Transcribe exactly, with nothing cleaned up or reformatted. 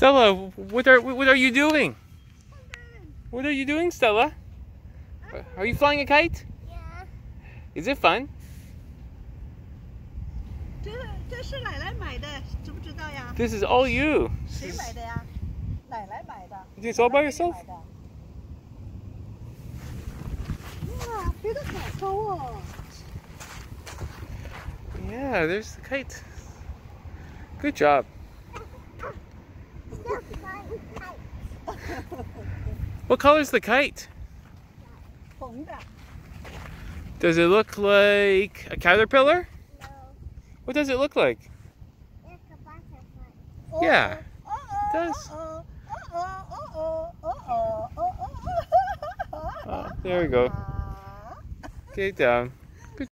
Stella, what are what are you doing? What are you doing, Stella? Are you flying a kite? Yeah. Is it fun? 这这是奶奶买的，知不知道呀？ This is all you. 谁买的呀？奶奶买的。 It's all by yourself? 哇，飞得好高哦！ Yeah, there's the kite. Good job. What color is the kite? 红的。 Does it look like a caterpillar? No. What does it look like? It's a butterfly. Yeah, it Uh-oh, does. uh-oh, uh-oh, uh-oh, uh-oh, uh-oh. Oh, there we go. Okay, down.